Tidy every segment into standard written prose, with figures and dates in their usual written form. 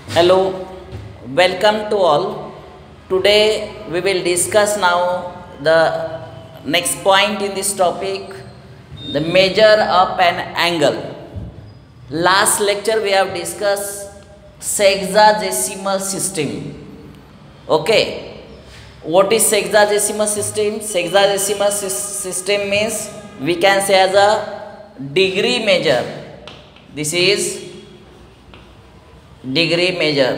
Hello, welcome to all. Today we will discuss now the next point in this topic, the measure of an angle. Last lecture we have discussed sexagesimal system. Okay, what is sexagesimal system? Sexagesimal system means we can say as a degree measure. This is degree measure.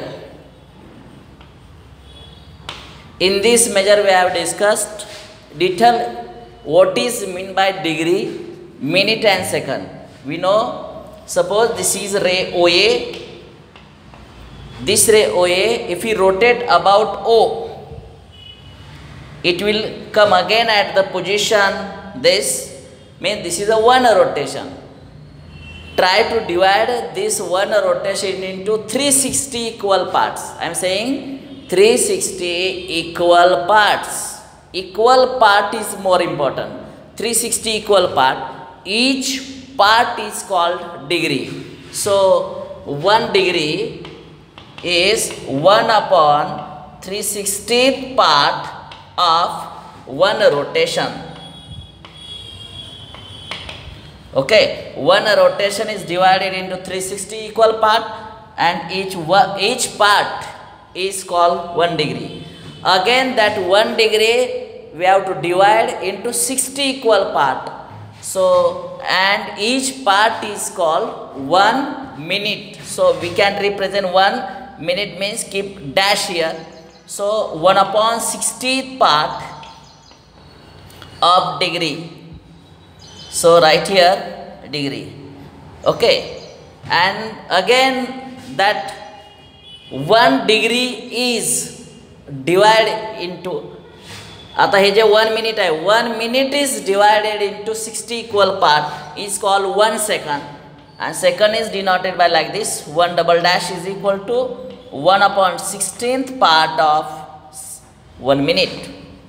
In this measure we have discussed detail what is meant by degree, minute and second. We know, suppose this is ray OA. This ray OA, if we rotate about O, it will come again at the position this, means this is a one rotation. Try to divide this one rotation into 360 equal parts. I am saying 360 equal parts. Equal part is more important. 360 equal part. Each part is called degree. So 1 degree is 1 upon 360th part of one rotation. Okay, one rotation is divided into 360 equal part, and each part is called 1 degree. Again, that 1 degree we have to divide into 60 equal part. So, and each part is called 1 minute. So, we can represent 1 minute means keep dash here. So, 1 upon 60th part of degree. So write here degree. Okay, and again that 1 degree is divided into, आता हे जे 1 minute आहे, 1 minute is divided into 60 equal part is called 1 second, and second is denoted by like this, 1 double dash is equal to 1 upon 16th part of 1 minute.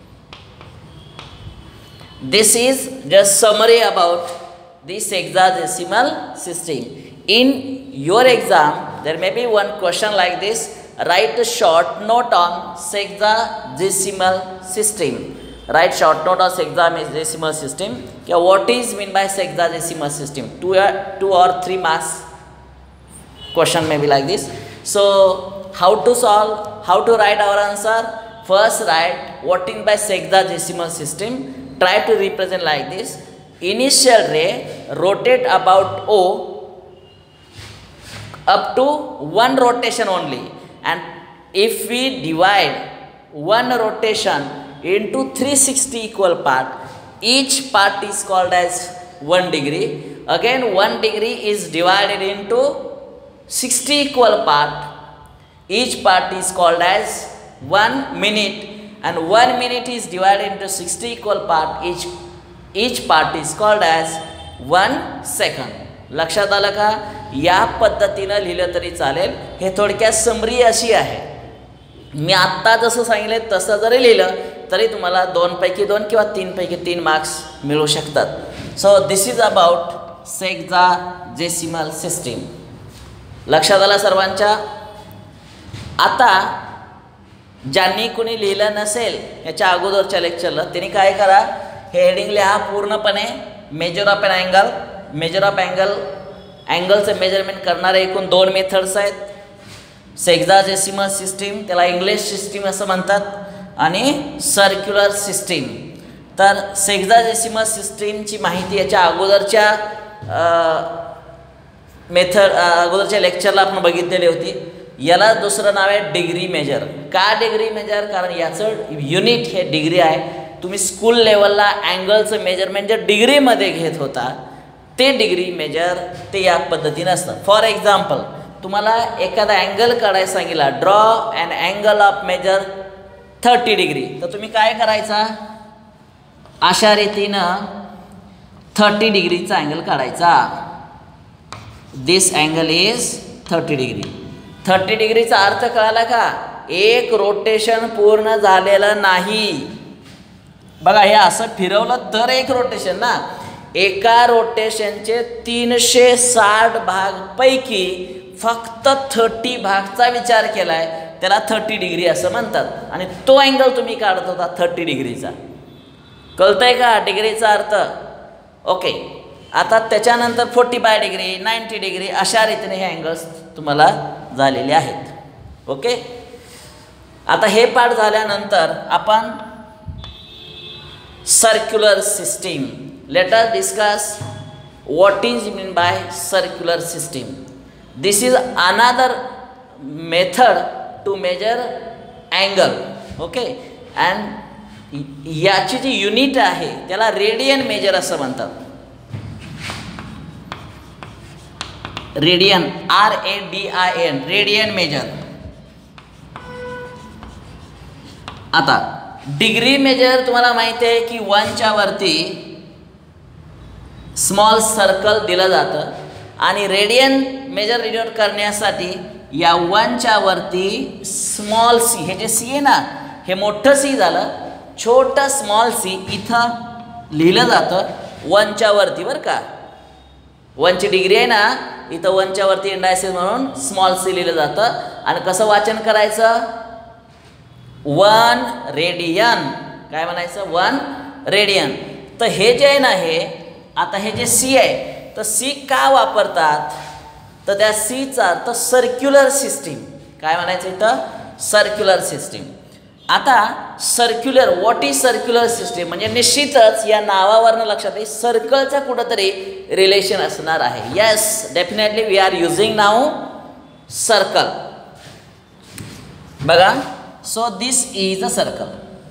This is just summary about this hexadecimal system. In your exam, there may be one question like this. Write a short note on hexadecimal system. Write short note on hexadecimal system. Okay, what is meant by hexadecimal system? 2 or 3 marks question may be like this. So, how to solve? How to write our answer? First, write what is by hexadecimal system. Try to represent like this. Initial ray rotate about O up to 1 rotation only, and if we divide 1 rotation into 360 equal part, each part is called as 1 degree. Again 1 degree is divided into 60 equal part. Each part is called as 1 minute. And 1 minute is divided into 60 equal part. Each part is called as 1 second. लक्षात आलं का? या पद्धतीनं लिहिलं तरी चालेल. हे थोडक्यात समरी अशी आहे. मी आत्ता जसं सांगितलं तसं जरी लिहिलं तरी तुम्हाला 2 पैकी 2 किंवा 3 पैकी 3 मार्क्स मिळू शकतात. So this is about sexagesimal system. लक्षात आलं सर्वांच्या? आता ज्यांनी कोणी लिहिलं नसेल याच्या अगोदरच्या लेक्चरला त्यांनी काय करा, हे हेडिंग लिहा पूर्णपणे. Measure of an angle. Measure of अँगलचं मेजरमेंट करणारे एकूण 2 मेथड्स आहेत. सेक्साजेसिमल सिस्टीम, त्याला इंग्लिश सिस्टीम असं म्हणतात, आणि सर्क्युलर सिस्टीम. तर सेक्साजेसिमल सिस्टीमची माहिती याच्या अगोदरच्या अगोदरच्या लेक्चरला आपण बघितलेली होती. याला दुसरं नाव आहे डिग्री मेजर. का डिग्री मेजर? कारण याचं युनिट हे डिग्री आहे. तुम्ही स्कूल लेवलला अँगलचं मेजरमेंट जे डिग्रीमध्ये घेत होता ते डिग्री मेजर ते या पद्धतीनं असतं. फॉर एक्झाम्पल, तुम्हाला एखादा अँगल काढायला सांगितला, draw and angle of measure 30 degree, तर तुम्ही काय करायचा, अशा रीतीनं 30 डिग्रीचा अँगल काढायचा. दिस अँगल इज 30 डिग्री. 30 डिग्रीचा अर्थ कळाला का? एक रोटेशन पूर्ण झालेलं नाही. बघा, हे असं फिरवलं तर एक रोटेशन ना. एका रोटेशनचे 360 भाग पैकी फक्त 30 भागचा विचार केला आहे त्याला 30 डिग्री असं म्हणतात. आणि तो अँगल तुम्ही काढत होता 30 डिग्रीचा. कळतंय का डिग्रीचा अर्थ? ओके. आता त्याच्यानंतर 45 डिग्री 90 डिग्री अशा रीतीने हे अँगल्स तुम्हाला झालेले आहेत. ओके. आता हे पाठ झाल्यानंतर आपण circular system. Let us discuss what is mean by circular system. This is another method to measure angle. Okay. and याची जी युनिट आहे त्याला रेडियन मेजर असं म्हणतात. Radian RADIN radian measure. आता डिग्री मेजर तुम्हाला माहिती आहे की 1च्या वरती स्मॉल सर्कल दिलं जातं आणि रेडियन मेजर डिनोट करण्यासाठी या 1च्या वरती स्मॉल सी, हे जे सी आहे ना हे मोठं सी झालं, छोटं स्मॉल सी इथं लिहिलं जातं 1च्या वरती बरं का. 1ची डिग्री आहे ना इथं 1च्या वरती इंडायसेस म्हणून स्मॉल सी लिहिलं जातं. आणि कसं वाचन करायचं? 1 रेडियन. काय म्हणायचं? 1 रेडियन. तर हे जे आहे ना हे आता हे जे सी आहे तर सी का वापरतात तर त्या सीचा अर्थ सर्क्युलर सिस्टीम. काय म्हणायचं इथं? Circular system. आता circular, what is circular system म्हणजे निश्चितच या नावावरनं लक्षात येईल सर्कलचा कुठंतरी रिलेशन असणार आहे. Yes, definitely we are using now circle. बघा, so this is a circle.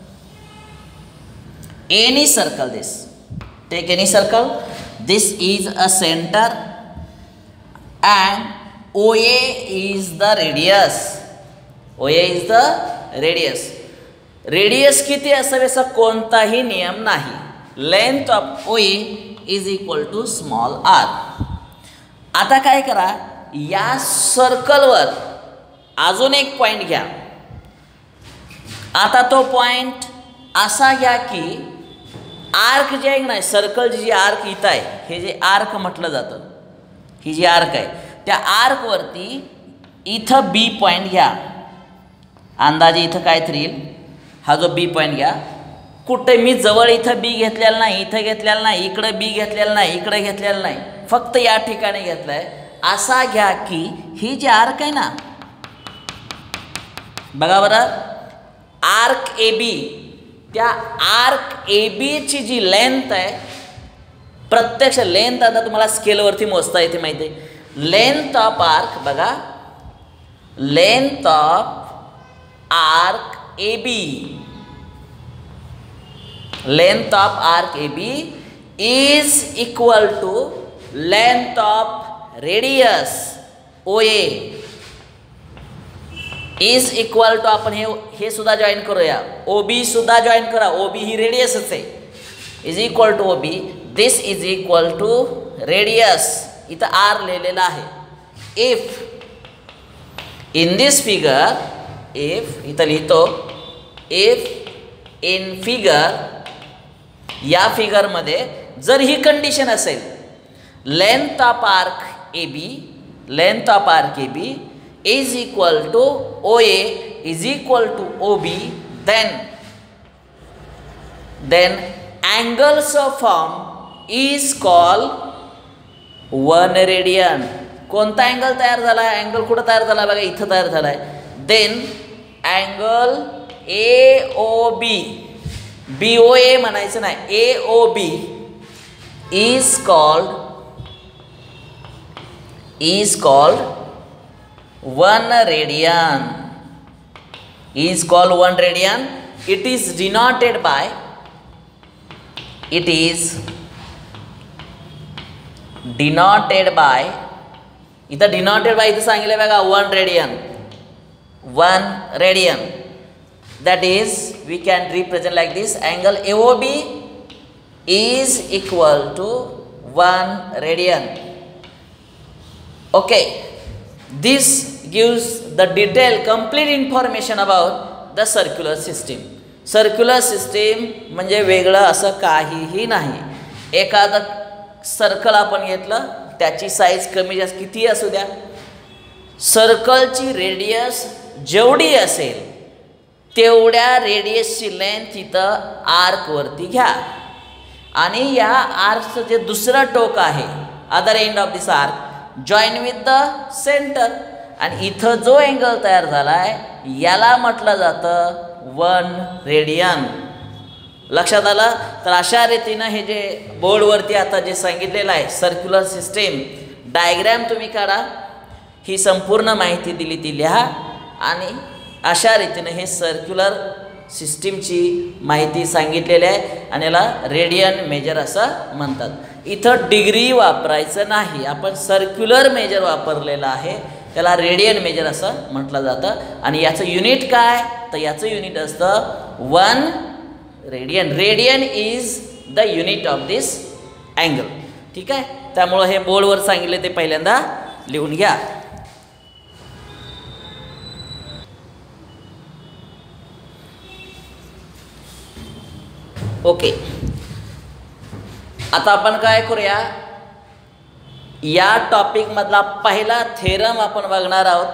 Any circle this. Take any circle. This is a center and OA is the radius. OA is the radius. Radius किती असावे असा कोणताही नियम नाही. Length of OA is equal to small r. आता काय करा, या सर्कलवर अजून एक पॉइंट घ्या. आता तो पॉइंट असा घ्या की आर्क जे आहे नाही, सर्कलची जी आर्क इथं आहे, हे जे आर्क म्हटलं जातं, ही जी आर्क आहे त्या आर्कवरती इथं बी पॉईंट घ्या. अंदाजे इथं काय येईल, हा जो बी पॉईंट घ्या. कुठे मी जवळ इथं बी घेतलेला नाही, इथं घेतलेला नाही, इकडे बी घेतलेला नाही, इकडे घेतलेला नाही, फक्त या ठिकाणी घेतला आहे. असा घ्या की ही जी आर्क आहे ना, बघा बरं, आर्क ए बी, त्या आर्क ए बीची जी लेंथ आहे, प्रत्यक्ष लेंथ आता तुम्हाला स्केलवरती मोजता येते माहिती आहे. लेंथ ऑफ आर्क बघा, length of arc A B, length of arc A B is equal to length of radius O A is equal to, आपण हे सुद्धा जॉईन करूया, ओ बी सुद्धा जॉईन करा, ओ बी ही रेडियसच आहे, is equal to O B. This is equal to radius, इथं आर लिहिलेला आहे. If in this figure, if इथं लिहितो, इफ इन फिगर, या फिगरमध्ये जर ही कंडिशन असेल, length of arc A B, length of arc A B is equal to OA is equal to OB, then angles of form is called 1 radian. कोणता angle तयार झाला? अँगल कुठं तयार झाला? बघा इथं तयार झाला आहे. देन अँगल AOB, BOA म्हणायचं नाही, AOB is called 1 radian, is called 1 radian. It is denoted by, it is denoted by, इथं denoted by इथं सांगितलं बघा 1 radian, 1 radian. That is, we can represent like this, angle AOB is equal to 1 radian. Okay, this gives the detailed complete information about the circular system. Circular system म्हणजे वेगळं असं काहीही नाही. एखादं सर्कल आपण घेतलं, त्याची साईज कमी जास्त किती असू द्या, सर्कलची रेडियस जेवढी असेल तेवढ्या रेडियसची लेंथ इथं आर्कवरती घ्या आणि या आर्कचं जे दुसरं टोक आहे other end of this arc join with the centre आणि इथं जो अँगल तयार झाला आहे याला म्हटलं जातं 1 रेडियन. लक्षात आलं. तर अशा रीतीनं हे जे बोर्डवरती आता जे सांगितलेलं आहे सर्क्युलर सिस्टीम डायग्रॅम तुम्ही काढा, ही संपूर्ण माहिती दिली ती लिहा आणि अशा रीतीनं हे सर्क्युलर सिस्टीमची माहिती सांगितलेली आहे आणि याला रेडियन मेजर असं म्हणतात. इथं डिग्री वापरायचं नाही, आपण सर्क्युलर मेजर वापरलेलं आहे, त्याला रेडियन मेजर असं म्हटलं जातं. आणि याचं युनिट काय, तर याचं युनिट असतं 1 radian. Radian is the unit of this angle. ठीक आहे. त्यामुळं हे बोर्डवर सांगितले ते पहिल्यांदा लिहून घ्या. ओके. आता आपण काय करूया, या टॉपिकमधला पहिला थेरम आपण बघणार आहोत.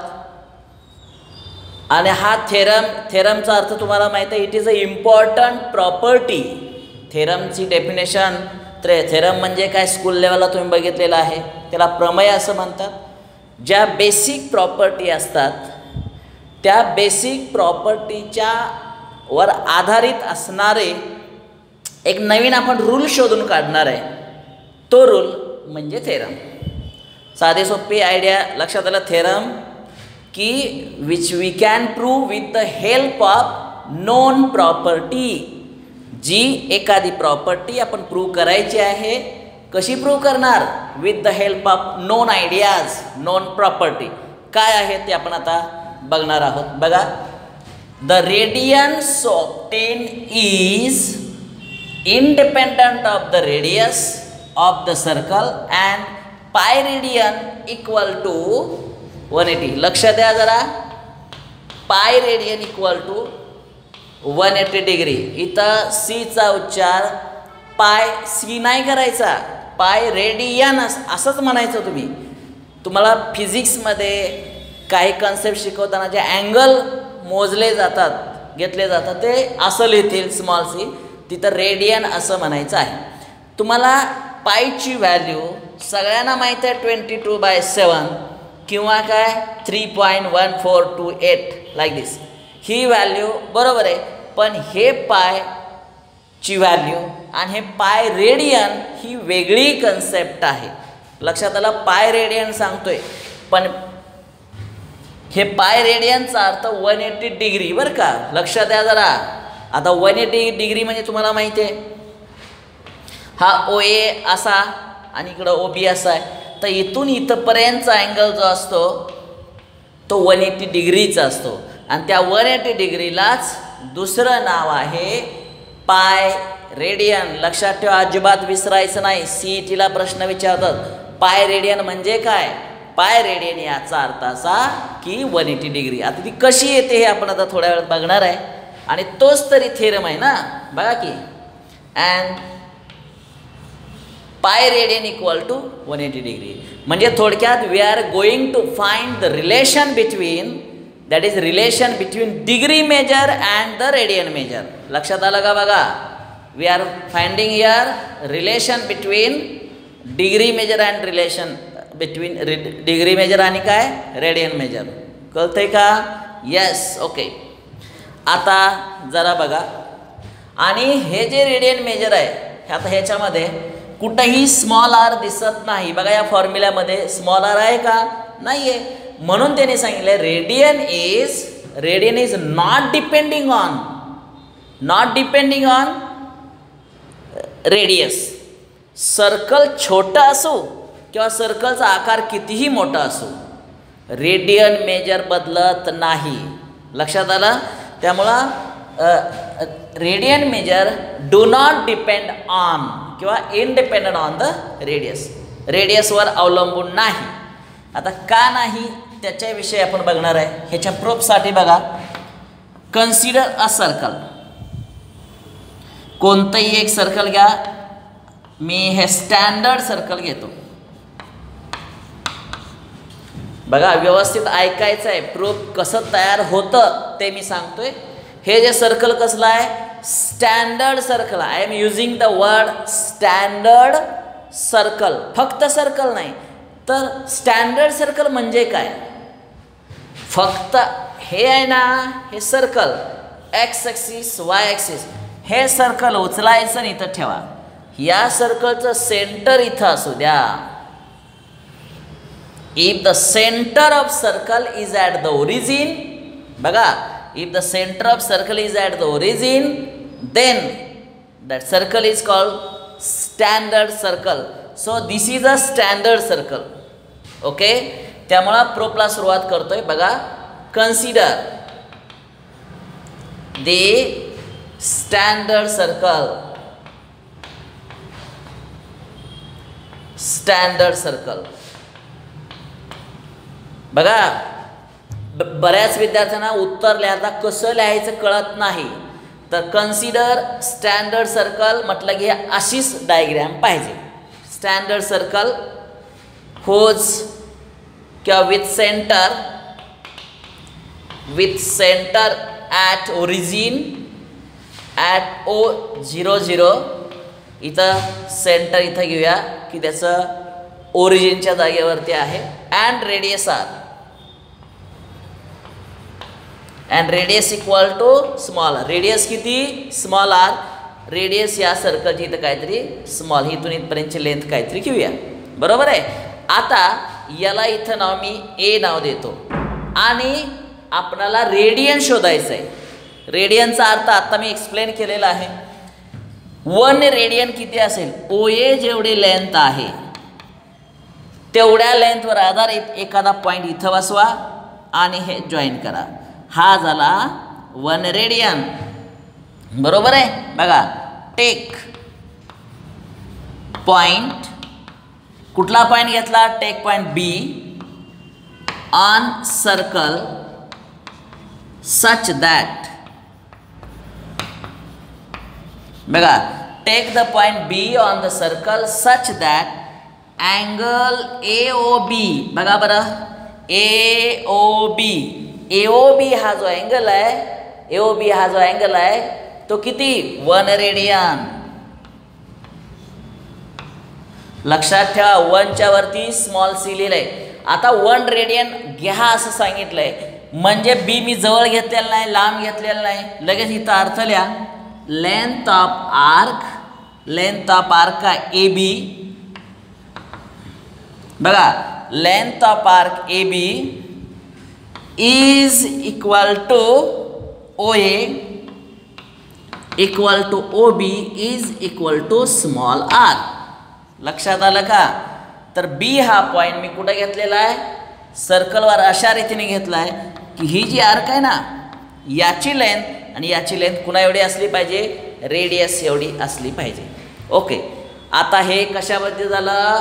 आणि हा थेरमचा अर्थ तुम्हाला माहीत आहे, it is a important property. थेरमची डेफिनेशन, थेरम म्हणजे काय स्कूल लेवलला तुम्ही बघितलेलं आहे, त्याला प्रमेय असं म्हणतात. ज्या बेसिक प्रॉपर्टी असतात त्या बेसिक प्रॉपर्टीच्या वर आधारित असणारे एक नवीन आपण रूल शोधून काढणार आहे, तो रूल म्हणजे थेरम. साधी सोपी आयडिया लक्षात आलं. थेरम की which we can prove with the help of known property. जी एखादी प्रॉपर्टी आपण प्रूव्ह करायची आहे, कशी प्रूव्ह करणार, with the help of known ideas, known property. काय आहे ते आपण आता बघणार आहोत. बघा, the radians obtain is independent of the radius of the circle and pi radian equal to 180. लक्ष द्या जरा, pi radian equal to 180 degree. इथं सी चा उच्चार पाय सी नाही करायचा, पाय रेडियन असंच म्हणायचं. तुम्हाला फिजिक्समध्ये काही कन्सेप्ट शिकवताना जे अँगल मोजले जातात, घेतले जातात, ते असं लिहितील स्मॉल सी, तिथं रेडियन असं म्हणायचं आहे. तुम्हाला पायची व्हॅल्यू सगळ्यांना माहीत आहे 22/7 किंवा काय 3.1428 लाईक दिस. ही व्हॅल्यू बरोबर आहे, पण हे पायची व्हॅल्यू आणि हे पाय रेडियन ही वेगळी कन्सेप्ट आहे. लक्षात आलं. पाय रेडियन सांगतोय, पण हे पाय रेडियनचा अर्थ 180 डिग्री बरं का. लक्षात द्या जरा. आता 180 डिग्री म्हणजे तुम्हाला माहिती आहे, हा OA असा आणि इकडं OB असा आहे, तर इथून इथंपर्यंतचा अँगल जो असतो तो 180 डिग्रीचा असतो. आणि त्या 180 डिग्रीलाच दुसरं नाव आहे पाय रेडियन. लक्षात ठेवा, अजिबात विसरायचं नाही. CETला प्रश्न विचारतात, पाय रेडियन म्हणजे काय. पाय रेडियन याचा अर्थ असा की 180 डिग्री. आता ती कशी येते हे आपण आता थोड्या वेळात बघणार आहे. आणि तोच तरी थेरम आहे ना. बघा की, अँड पाय रेडियन इक्वल टू 180 डिग्री. म्हणजे थोडक्यात we are going to find the relation between, that is relation between degree measure and the radian measure. लक्षात आलं का. बघा, we are finding here relation between degree measure and relation between degree measure आणि काय radian measure. कळतंय का. Yes. Okay. आता जरा बघा, आणि हे जे रेडियन मेजर आहे, आता ह्याच्यामध्ये कुठंही स्मॉल आर दिसत नाही. बघा, या फॉर्म्युल्यामध्ये स्मॉल आर आहे का, नाही आहे. म्हणून त्याने सांगितलं radian is not depending on radius. Circle छोटा असो किंवा सर्कलचा आकार कितीही मोठा असो, रेडियन मेजर बदलत नाही. लक्षात आलं. त्यामुळं radian measure do not depend on किंवा इनडिपेंडंट ऑन द रेडियसवर अवलंबून नाही. आता का नाही त्याच्याविषयी आपण बघणार आहे. ह्याच्या प्रूफसाठी बघा, कन्सिडर अ सर्कल. कोणतंही एक सर्कल घ्या. मी हे स्टँडर्ड सर्कल घेतो. बघा व्यवस्थित ऐकायचं आहे. प्रूफ कसं तयार होतं ते मी सांगतोय. हे जे सर्कल कसलं आहे, standard circle. I am using the word standard circle. फक्त सर्कल नाही तर स्टँडर्ड सर्कल म्हणजे काय, फक्त हे आहे ना, हे circle X axis Y axis, हे सर्कल उचलायचं आणि इथं ठेवा. या सर्कलचं सेंटर इथं असू द्या. If the centre of circle is at the origin, बघा, if the centre of circle is at the origin then that circle is called standard circle. So this is a standard circle. Okay, त्यामुळं प्रूफला सुरुवात करतोय. बघा, consider the standard circle. Standard circle बघा, बऱ्याच विद्यार्थ्यांना उत्तर लिहायला कसं लिहायचं कळत नाही. तर कन्सिडर स्टँडर्ड सर्कल म्हटलं की अशीच डायग्रॅम पाहिजे. स्टँडर्ड सर्कल होज किंवा with centre at origin at O00. इथं सेंटर इथं घेऊया की त्याचं ओरिजिनच्या जागेवरती आहे. And radius R, and radius equal to small. Radius किती, स्मॉल आर. रेडियस या सर्कलची इथं काहीतरी स्मॉल, इथून इथपर्यंतची लेंथ काहीतरी घेऊया. बरोबर आहे. आता याला इथं नाव मी ए नाव देतो आणि आपणाला रेडियन शोधायचं आहे. रेडियनचा अर्थ आता मी एक्सप्लेन केलेला आहे. 1 रेडियन किती असेल, OA जेवढी लेंथ आहे तेवढ्या लेंथवर आधारित एखादा पॉईंट इथं बसवा आणि हे जॉईन करा. हा झाला 1 रेडियन. बरोबर आहे. बघा, टेक पॉईंट, कुठला पॉईंट घेतला, take point B on circle such that, बघा, take the point B on the circle such that angle AOB, बघा बरं, AOB हा जो अँगल आहे, AOB हा जो अँगल आहे तो किती, 1 रेडियन. लक्षात ठेवा, 1च्या वरती स्मॉल सी लिहिलंय. आता 1 रेडियन घ्या असं सांगितलंय म्हणजे B मी जवळ घेतलेला नाही, लांब घेतलेला नाही. लगेच इथं अर्थ लिहा. लेंथ ऑफ आर्क का AB, बघा, length of arc AB is equal to OA equal to OB is equal to small r. लक्षात आलं का. तर B हा पॉईंट मी कुठं घेतलेला आहे, सर्कलवर अशा रीतीने घेतला आहे की ही जी आर्क आहे ना, याची लेंथ आणि याची लेंथ कुणा एवढी असली पाहिजे, रेडियस एवढी असली पाहिजे. ओके, आता हे कशाबद्दल झालं,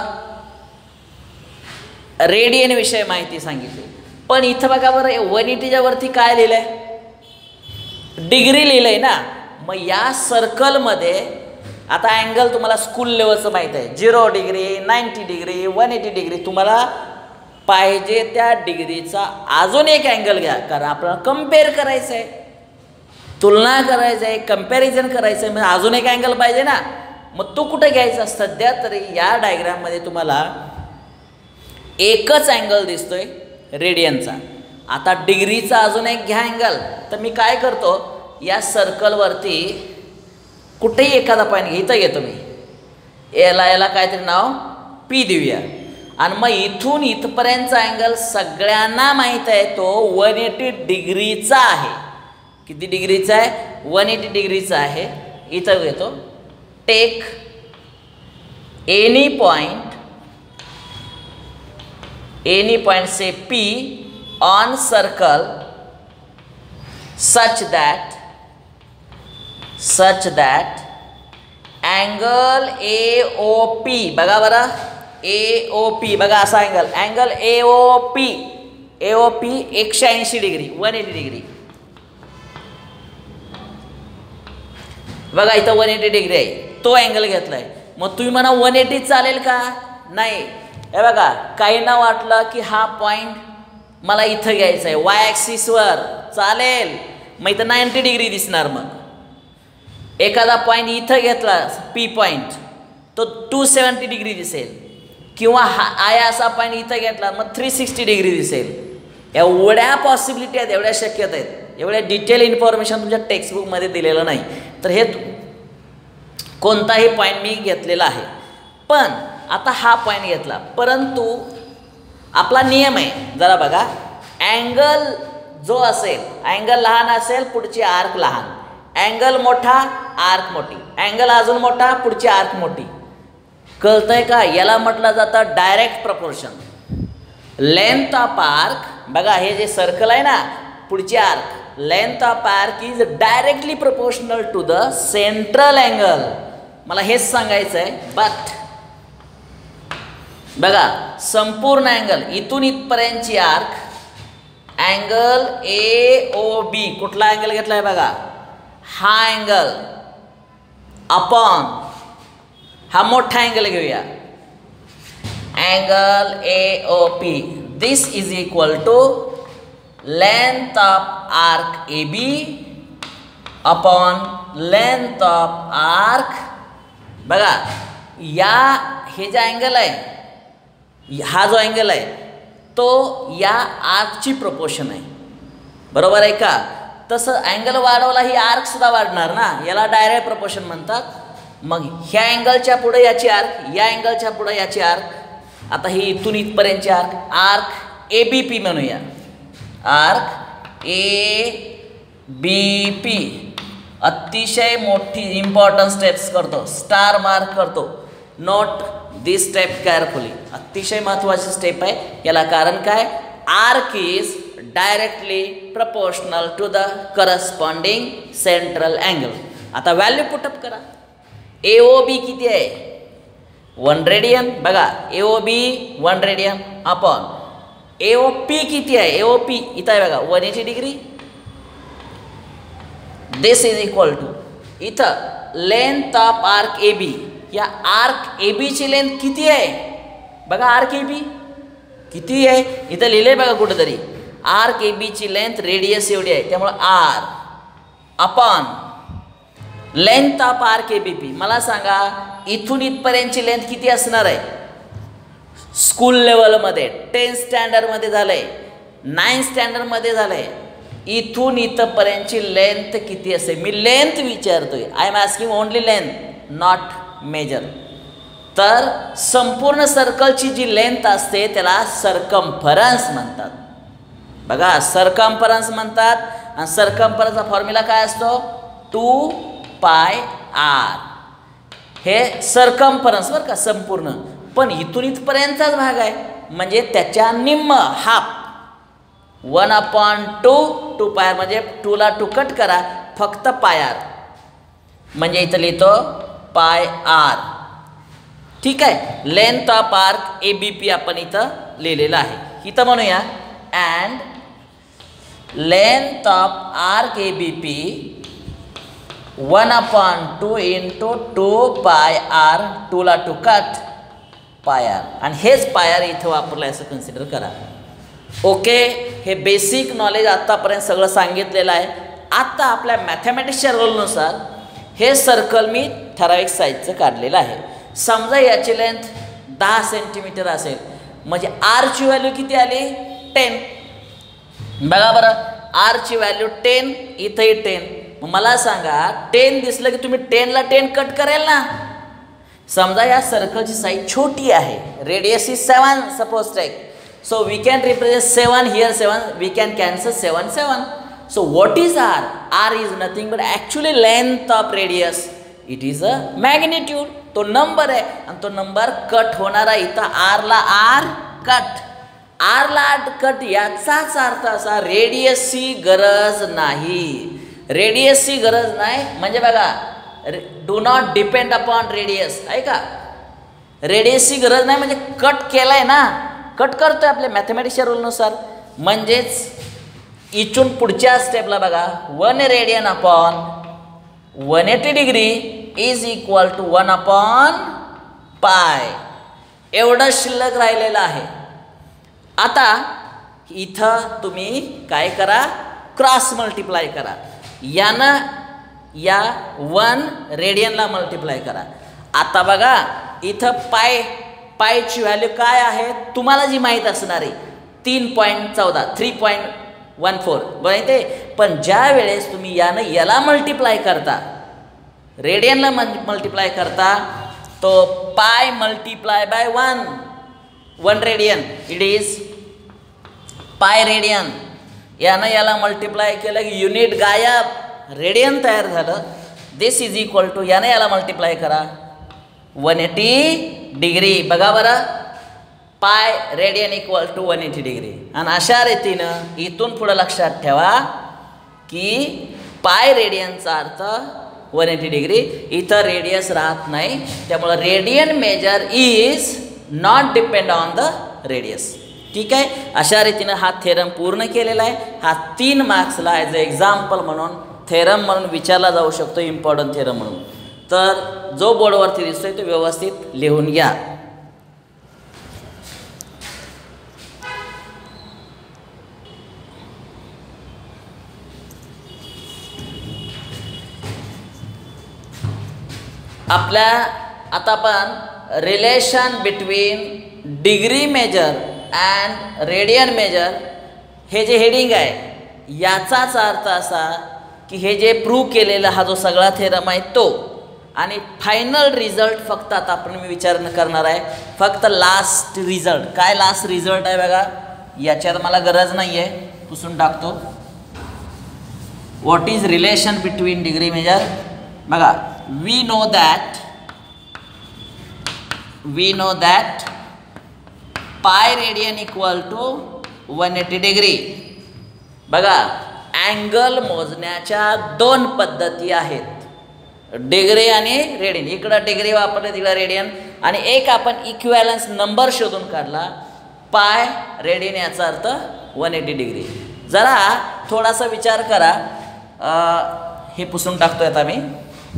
रेडियन विषय माहिती सांगितली. पण इथं बघा बरं, 180च्या वरती काय लिहिलंय, डिग्री लिहिलंय ना. मग या सर्कलमध्ये आता अँगल तुम्हाला स्कूल लेवलचं माहीत आहे, 0 डिग्री, 90 डिग्री, 180 डिग्री. तुम्हाला पाहिजे त्या डिग्रीचा अजून एक अँगल घ्या, कारण आपल्याला कम्पेअर करायचं आहे, तुलना करायचं आहे, कम्पॅरिझन करायचं आहे. म्हणजे अजून एक अँगल पाहिजे ना. मग तो कुठे घ्यायचा. सध्या तरी या डायग्राममध्ये तुम्हाला एकच अँगल दिसतोय, रेडियनचा. आता डिग्रीचा अजून एक घ्या अँगल. तर मी काय करतो, या सर्कलवरती कुठेही एखादा पॉईंट इथं घेतो मी, याला काहीतरी नाव P देऊया. आणि मग इथून इथपर्यंतचा अँगल सगळ्यांना माहीत आहे तो 180 डिग्रीचा आहे. किती डिग्रीचा आहे, 180 डिग्रीचा आहे. इथं घेतो, take any point say P on circle such that angle AOP, बघा बरं, AOP बघा असा अँगल AOP 180 डिग्री, 180 डिग्री. बघा इथं 180 डिग्री आहे, तो अँगल घेतलाय. मग तुम्ही म्हणा 180 चालेल का, नाही. हे बघा, काहींना वाटलं की हा पॉईंट मला इथं घ्यायचं आहे वाय ॲक्सिसवर, चालेल. मग इथं 90 डिग्री दिसणार. मग एखादा पॉईंट इथं घेतला पी पॉईंट, तो 270 डिग्री दिसेल. किंवा आय असा पॉईंट इथं घेतला मग 360 डिग्री दिसेल. एवढ्या पॉसिबिलिटी आहेत, एवढ्या शक्यता आहेत. एवढ्या डिटेल इन्फॉर्मेशन तुमच्या टेक्स्टबुकमध्ये दिलेलं नाही. तर हे कोणताही पॉईंट मी घेतलेला आहे. पण आता हा पॉईंट घेतला, परंतु आपला नियम आहे जरा बघा. अँगल जो असेल, अँगल लहान असेल पुढची आर्क लहान, अँगल मोठा आर्क मोठी, अँगल अजून मोठा पुढची आर्क मोठी. कळतंय का? याला म्हटलं जातं direct proportion. Length of arc बघा, हे जे सर्कल आहे ना पुढची arc, length of arc is directly proportional to the central angle. मला हेच सांगायचं आहे. बट बघा, संपूर्ण अँगल इथून इथपर्यंतची आर्क, अँगल ए ओ बी, कुठला अँगल घेतला आहे बघा, हा अँगल अपॉन हा मोठा अँगल घेऊया, angle A O P. This is equal to length of arc A B upon length of arc. बघा, या हे जे अँगल आहे, हा जो अँगल आहे तो या आर्कची प्रपोर्शन आहे. बरोबर आहे का? तसं अँगल वाढवला ही आर्कसुद्धा वाढणार ना, याला डायरेक्ट प्रपोर्शन म्हणतात. मग ह्या अँगलच्या पुढे याची आर्क, या अँगलच्या पुढे याची आर्क. आता ही इथून इथपर्यंतची arc, arc A B P म्हणूया. Arc A B P. अतिशय मोठी इम्पॉर्टंट स्टेप्स करतो, स्टार मार्क करतो. Note this step carefully. अतिशय महत्त्वाची स्टेप आहे. याला कारण काय? Arc is directly proportional to the corresponding central angle. आता व्हॅल्यू पुटअप करा. ए ओ बी किती आहे? 1 रेडियन. बघा, A O B 1 radian upon A O P किती आहे? ए ओ पी इथं आहे बघा, 180 degree. This is equal to इथं length of arc A B. या आर्क ए बीची लेंथ किती आहे? बघा, आर्क ए बी किती आहे? इथं लिहिले बघा कुठेतरी. आर्क ए बीची लेंथ रेडियस एवढी आहे, त्यामुळं R upon length of arc A B P. मला सांगा, इथून इथपर्यंतची लेंथ किती असणार आहे? स्कूल लेवलमध्ये 10th स्टँडर्डमध्ये झालं आहे, 9th स्टँडर्डमध्ये झालं आहे. इथून इथंपर्यंतची लेंथ किती असेल? मी लेंथ विचारतोय. I am asking only length, not measure. तर संपूर्ण सर्कलची जी लेंथ असते त्याला सर्कम्फरन्स म्हणतात. बघा, सर्कम्फरन्स म्हणतात. आणि सर्कम्फरन्सचा फॉर्म्युला काय असतो? 2 पाय आर. हे सर्कम्फरन्स बरं का, संपूर्ण. पण इथून इथपर्यंतचाच भाग आहे, म्हणजे त्याच्या निम्म, हाफ. 1/2 2 पाय, म्हणजे 2 ला 2 कट करा, फक्त पाय आर. म्हणजे इथं लिहितो पाय आर. ठीक आहे. Length of arc A B P आपण इथं लिहिलेलं आहे. इथं म्हणूया and length of arc A B P 1/2 into 2 pi R, 2 ला 2 कट, पाय आर. आणि हेच पाय आर इथं वापरलं असं कन्सिडर करा. ओके, हे बेसिक नॉलेज आत्तापर्यंत सगळं सांगितलेलं आहे. आता आपल्या मॅथमॅटिक्सच्या रूलनुसार हे सर्कल मी ठराविक साईजचं काढलेलं आहे. समजा याची लेंथ 10 सेंटीमीटर असेल, म्हणजे आरची व्हॅल्यू किती आली? 10. बघा बरं, आरची व्हॅल्यू 10, इथंही 10. मग मला सांगा, 10 दिसलं की तुम्ही 10 ला 10 कट करेल ना. समजा या सर्कलची साईज छोटी आहे, radius is 7 suppose take. So we can represent 7 here, 7, we can cancel 7, 7. So what is R? R is nothing but actually length of radius. It is a magnitude. तो नंबर आहे आणि तो नंबर कट होणारा इथं R ला R cut. R ला cut याचाच अर्थ असा, रेडियसची गरज नाही. रेडियसची गरज नाही म्हणजे बघा, do not depend upon radius आहे का. रेडियसची गरज नाही म्हणजे कट केलाय ना, कट करतोय आपल्या मॅथमॅटिक्सच्या रूलनुसार. म्हणजेच इथून पुढच्या स्टेपला बघा, 1 radian upon 180 degree is equal to 1/π. एवढं शिल्लक राहिलेलं आहे. आता इथं तुम्ही काय करा, क्रॉस मल्टिप्लाय करा. यानं या 1 रेडियनला मल्टिप्लाय करा. आता बघा इथं पायची व्हॅल्यू काय आहे तुम्हाला जी माहीत असणार आहे 3.14 3.14 बरं ते. पण ज्या वेळेस तुम्ही यानं याला मल्टिप्लाय करता, रेडियनला मल्टिप्लाय करता, तो pi multiply by 1 radian, it is pi radian. यानं याला मल्टिप्लाय केलं की युनिट गायब, रेडियन तयार झालं. दिस इज इक्वल टू यानं याला मल्टिप्लाय करा 180 डिग्री. बघा बरं, पाय रेडियन इक्वल टू 180 डिग्री. आणि अशा रीतीनं इथून पुढं लक्षात ठेवा की पाय रेडियनचा अर्थ 180 डिग्री. इथं रेडियस राहत नाही, त्यामुळं radian measure is not depend on the radius. ठीक आहे. अशा रीतीनं हा थेरम पूर्ण केलेला आहे. हा 3 मार्क्सला ॲज अ एक्झाम्पल म्हणून थेरम म्हणून विचारला जाऊ शकतो, इम्पॉर्टंट थेरम म्हणून. तर जो बोर्डवरती दिसतोय तो व्यवस्थित लिहून घ्या. आपल्या आता आपण relation between degree measure and radian measure हे जे हेडिंग आहे याचाच अर्थ असा की हे जे प्रूव्ह केलेला हा जो सगळा थेरम आहे तो, आणि फायनल रिझल्ट फक्त आता आपण मी विचार करणार आहे फक्त लास्ट रिझल्ट. काय लास्ट रिझल्ट आहे बघा, याच्यात मला गरज नाही आहे, पुसून टाकतो. What is relation between degree measure. बघा, we know that pi radian equal to 180 degree. बघा, अँगल मोजण्याच्या 2 पद्धती आहेत, डिग्री आणि रेडियन. इकडं डिग्री वापरले, तिकडं रेडियन. आणि एक आपण इक्विव्हॅलन्स नंबर शोधून काढला, पाय रेडियन, याचा अर्थ 180 डिग्री. जरा थोडासा विचार करा. हे पुसून टाकतोय आता मी.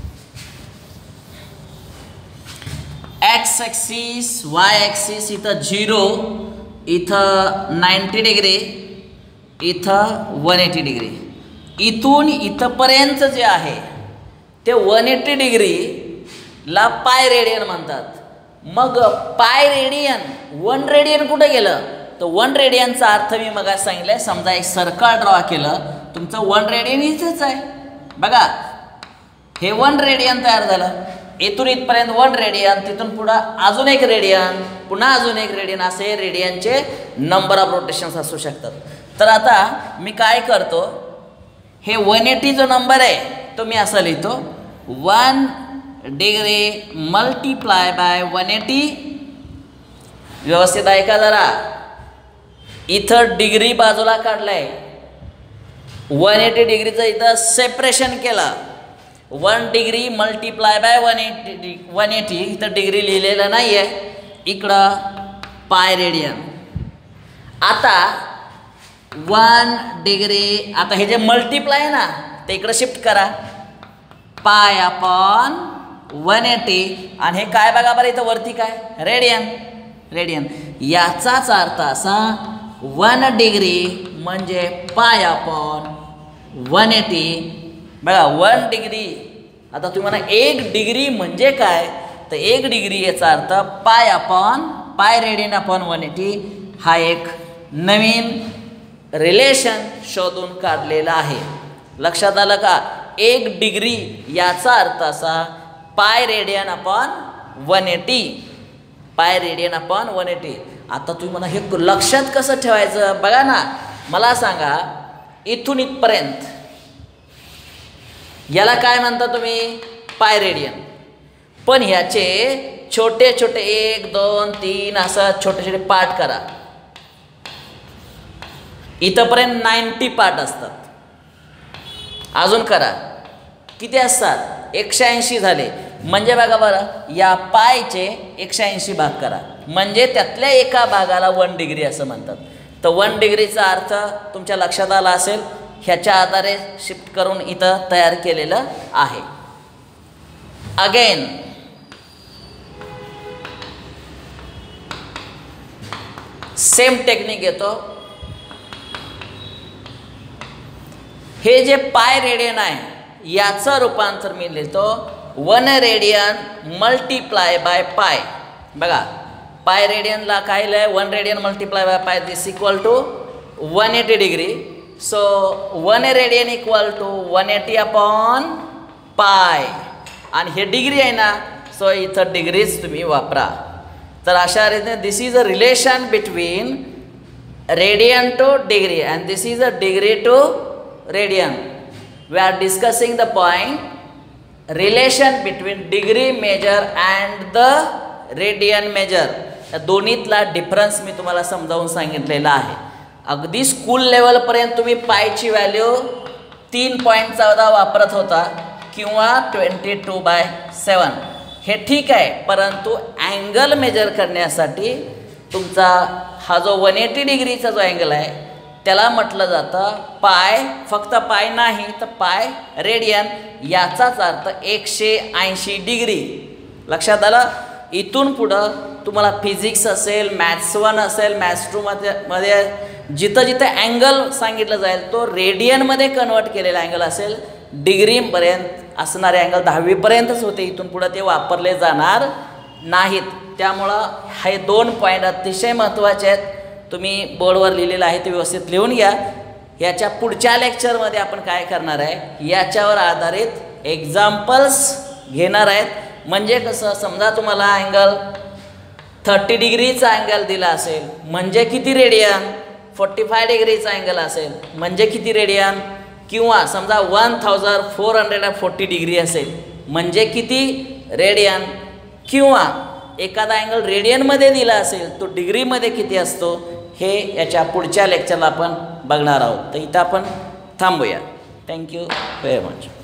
एक्स ॲक्सिस, वाय ॲक्सिस, इथं 0, इथं 90 डिग्री, इथं 180 डिग्री. इथून इथंपर्यंत जे आहे ते 180 डिग्रीला पाय रेडियन म्हणतात. मग पाय रेडियन, 1 रेडियन कुठं गेलं, तर 1 रेडियनचा अर्थ मी मग सांगितलं आहे. समजा एक सर्कल ड्रॉ केलं, तुमचं 1 रेडियन इथेच आहे. बघा, हे 1 रेडियन तयार झालं. इथून इथपर्यंत 1 रेडियन, तिथून पुढं अजून 1 रेडियन, पुन्हा अजून 1 रेडियन, असे रेडियनचे नंबर ऑफ रोटेशन्स असू शकतात. तर आता मी काय करतो, हे 180 जो नंबर आहे तो मी असा लिहितो, 1 डिग्री मल्टिप्लाय बाय 180. व्यवस्थित ऐका जरा, इथं डिग्री बाजूला काढलाय, 180 डिग्रीचं इथं सेपरेशन केलं. 1 डिग्री मल्टिप्लाय बाय 180, इथं डिग्री लिहिलेलं नाही आहे, इकडं पाय रेडियन. आता 1 डिग्री, आता हे जे मल्टिप्लाय आहे ना ते इकडं शिफ्ट करा, पाय अपॉन 180. आणि हे काय बघा बरं, इथं वरती काय, रेडियन. याचाच अर्थ असा 1 डिग्री म्हणजे पाय अपॉन 180. बघा, 1 डिग्री. आता तुम्ही म्हणा 1 डिग्री म्हणजे काय, तर 1 डिग्री याचा अर्थ पाय रेडियन अपॉन 180. हा एक नवीन रिलेशन शोधून काढलेला आहे. लक्षात आलं का. 1 डिग्री याचा अर्थ असा pi radian upon 180, pi radian upon 180. आता तुम्ही म्हणा हे लक्षात कसं ठेवायचं. बघा ना, मला सांगा, इथून इथपर्यंत याला काय म्हणता तुम्ही, पाय रेडियन. पण ह्याचे छोटे छोटे 1 2 3 असं छोटे छोटे पार्ट करा. इथंपर्यंत 90 पार्ट असतात. अजून करा, किती असतात, 180 झाले. म्हणजे बघा बरं, या पायचे 180 भाग करा, म्हणजे त्यातल्या एका भागाला 1 डिग्री असं म्हणतात. तर 1 डिग्रीचा अर्थ तुमच्या लक्षात आला असेल. ह्याच्या आधारे शिफ्ट करून इथं तयार केलेलं आहे. अगेन सेम टेक्निक येतो. हे जे पाय रेडियन आहे याचं रूपांतर मी लिहितो 1 रेडियन मल्टिप्लाय बाय पाय. बघा पाय रेडियनला काय लिहाय 1 radian multiply by pi this equal to 180 degree. So 1 radian equal to 180 upon pi आणि हे डिग्री आहे ना सो इथं डिग्रीज तुम्ही वापरा. तर अशा रीतीने this is a relation between radian to degree and this is a degree to radian. We are discussing the point relation between degree measure and the radian measure. या दोन्हीतला डिफरन्स मी तुम्हाला समजावून सांगितलेला आहे. अगदी स्कूल लेवलपर्यंत तुम्ही पायची व्हॅल्यू 3.14 वापरत होता किंवा 22/7 हे ठीक आहे, परंतु अँगल मेजर करण्यासाठी तुमचा हा जो 180 डिग्रीचा जो अँगल आहे त्याला म्हटलं जातं पाय. फक्त पाय नाही तर पाय रेडियन याचाच अर्थ 180 डिग्री. लक्षात आलं. इथून पुढं तुम्हाला फिजिक्स असेल, मॅथ्स 1 असेल, मॅथ्स 2 मध्ये जिथं जिथं अँगल सांगितलं जाईल तो रेडियनमध्ये कन्वर्ट केलेला अँगल असेल. डिग्रीपर्यंत असणारे अँगल 10वीपर्यंतच होते, इथून पुढं ते वापरले जाणार नाहीत. त्यामुळं हे 2 पॉईंट अतिशय महत्त्वाचे आहेत. तुम्ही बोर्डवर लिहिलेलं आहे ते व्यवस्थित लिहून घ्या. याच्या पुढच्या लेक्चरमध्ये आपण काय करणार आहे याच्यावर आधारित एक्झाम्पल्स घेणार आहेत. म्हणजे कसं, समजा तुम्हाला अँगल 30 डिग्रीचा अँगल दिला असेल म्हणजे किती रेडियन, 45 डिग्रीचा अँगल असेल म्हणजे किती रेडियन, किंवा समजा 1440 डिग्री असेल म्हणजे किती रेडियन, किंवा एखादा अँगल रेडियनमध्ये दिला असेल तो डिग्रीमध्ये किती असतो, हे याच्या पुढच्या लेक्चरला आपण बघणार आहोत. तर इथं आपण थांबूया. Thank you very much.